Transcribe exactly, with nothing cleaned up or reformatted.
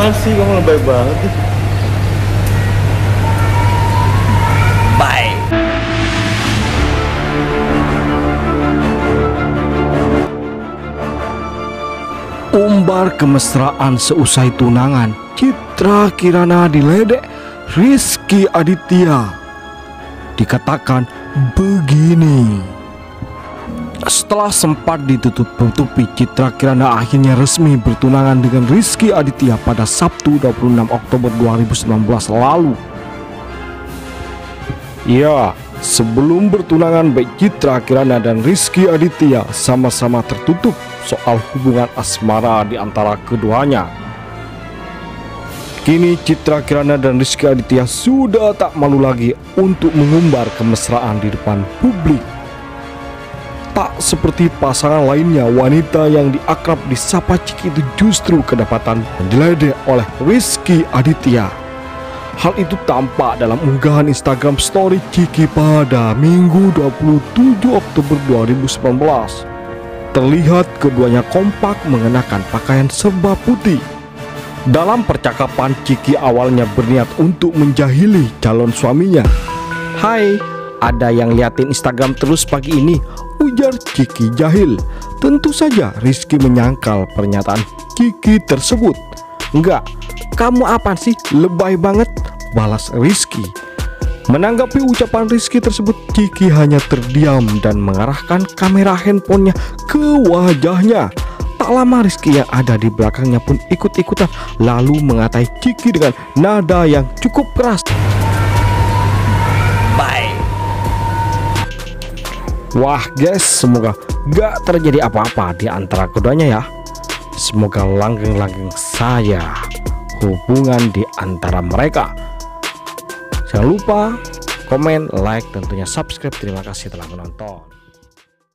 Apaan sih, kamu lebay banget nih. Bye. Umbar kemesraan seusai tunangan, Citra Kirana diledek Rizky Aditya. Dikatakan begini. Setelah sempat ditutup-tutupi, Citra Kirana akhirnya resmi bertunangan dengan Rizky Aditya pada Sabtu dua puluh enam Oktober dua ribu sembilan belas lalu. Ya, sebelum bertunangan baik Citra Kirana dan Rizky Aditya sama-sama tertutup soal hubungan asmara di antara keduanya. Kini Citra Kirana dan Rizky Aditya sudah tak malu lagi untuk mengumbar kemesraan di depan publik. Tak seperti pasangan lainnya, wanita yang diakrab disapa Ciki itu justru kedapatan diledek oleh Rizky Aditya. Hal itu tampak dalam unggahan Instagram story Ciki pada Minggu dua puluh tujuh Oktober dua ribu sembilan belas. Terlihat keduanya kompak mengenakan pakaian serba putih. Dalam percakapan, Ciki awalnya berniat untuk menjahili calon suaminya. "Hai, ada yang liatin Instagram terus pagi ini," ujar Ciki jahil. Tentu saja Rizky menyangkal pernyataan Ciki tersebut. "Enggak, kamu apaan sih, lebay banget," balas Rizky. Menanggapi ucapan Rizky tersebut, Ciki hanya terdiam dan mengarahkan kamera handphonenya ke wajahnya. Tak lama Rizky yang ada di belakangnya pun ikut-ikutan lalu mengatai Ciki dengan nada yang cukup keras. Bye. Wah guys, semoga gak terjadi apa-apa di antara keduanya ya. Semoga langgeng-langgeng saja hubungan di antara mereka. Jangan lupa komen, like, tentunya subscribe. Terima kasih telah menonton.